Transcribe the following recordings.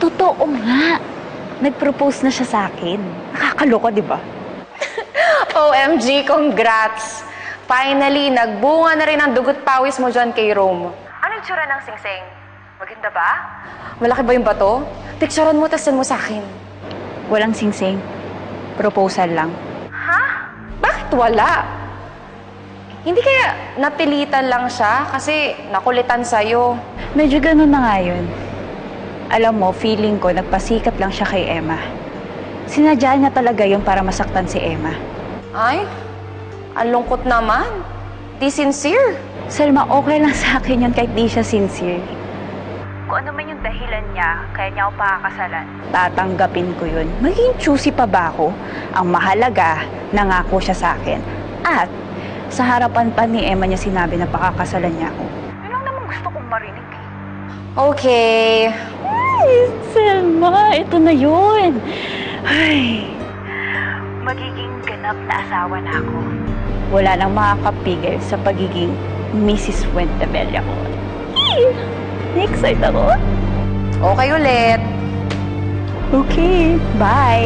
Totoo nga. Nag-propose na siya sa akin. Nakakaloko, di ba? OMG, congrats! Finally, nagbunga na rin ang dugot pawis mo dyan kay Rome. Anong tsura ng singsing? Maganda ba? Malaki ba yung bato? Picturean mo, tas mo sa akin. Walang singsing. Proposal lang. Ha? Bakit wala? Hindi kaya napilitan lang siya kasi nakulitan sa'yo? Medyo ganun na nga yun. Alam mo, feeling ko, nagpasikap lang siya kay Emma. Sinadya niya talaga yun para masaktan si Emma. Ay, ang lungkot naman. Di sincere. Selma, okay lang sa akin yun kahit di siya sincere. Kung ano man yung dahilan niya, kaya niya ako pakakasalan. Tatanggapin ko yun. Maging choosy pa ba ako? Ang mahalaga, nangako siya sa akin. At sa harapan pa ni Emma niya sinabi na pakakasalan niya ako. Yun lang naman gusto kong marinig. Okay. Ay, Selma, ito na yun. Ay, magiging ganap na asawa na ako. Wala nang makakapigil sa pagiging Mrs. Fuentebella ko. Na-excite ako. Okay ulit. Okay, bye.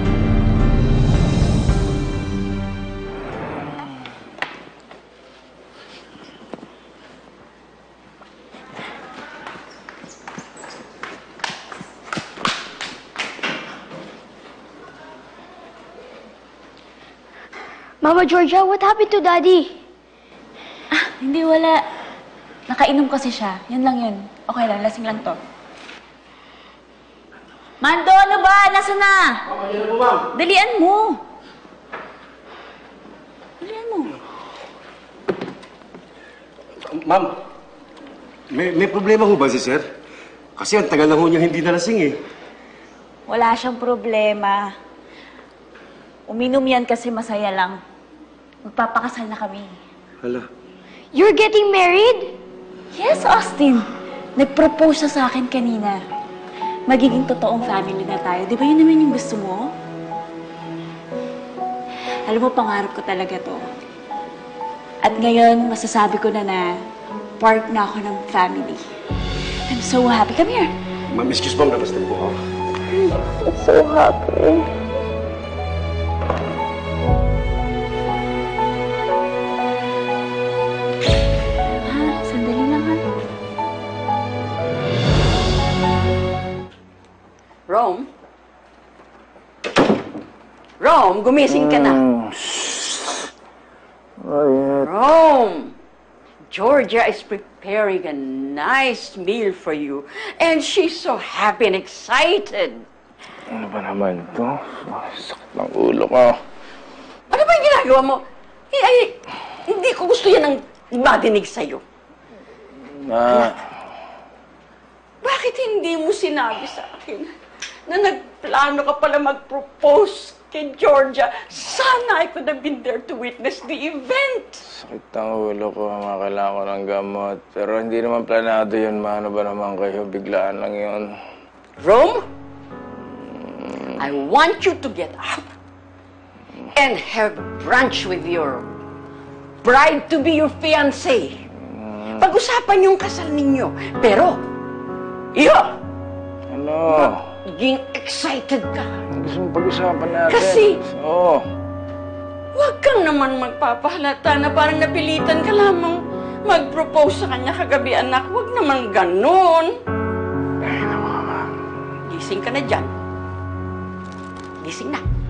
Mama Georgia, what happened to Daddy? Hindi, wala. Nakainom kasi siya. Yan lang yun. Okay lang, lasing lang to. Mando, ano ba? Nasaan na? Okay na po, ma'am. Dalian mo. Dalian mo. Ma'am, may problema ho ba si sir? Kasi ang tagal na ho niya hindi nalasing eh. Wala siyang problema. Uminom yan kasi masaya lang. Magpapakasal na kami. Hala. You're getting married? Yes, Austin. Nag-propose siya sa akin kanina. Magiging totoong family na tayo. Di ba yun naman yung gusto mo? Alam mo, pangarap ko talaga to. At ngayon, masasabi ko na part na ako ng family. I'm so happy. Come here. Ma'am, excuse ma'am, labas din po ako. I'm so happy. Sandali lang, ha? Rome? Rome, gumising ka na. Rome! Georgia is preparing a nice meal for you. And she's so happy and excited. Ano ba naman ito? Sakit ng ulo ko. Ano ba yung ginagawa mo? Hindi ko gusto yan ang madinig sa'yo. Bakit hindi mo sinabi sa akin na nagplano ka pala mag-propose kay Georgia? Sana I could have been there to witness the event. Sakit ng ulo ko. Kailangan ko ng gamot. Pero hindi naman planado yun. Ano ba naman kayo? Biglaan lang yun. Rome, I want you to get up and have brunch with your bride-to-be, your fiancé. Pag-usapan yung kasal ninyo. Pero, Ano? maging excited ka. Gusto mong pag-usapan natin? Kasi, Oo. huwag kang naman magpapahalata na parang napilitan ka lamang mag-propose sa kanya kagabi, anak. Huwag naman ganun. Ay, naku, mama. Gising ka na dyan. Gising na.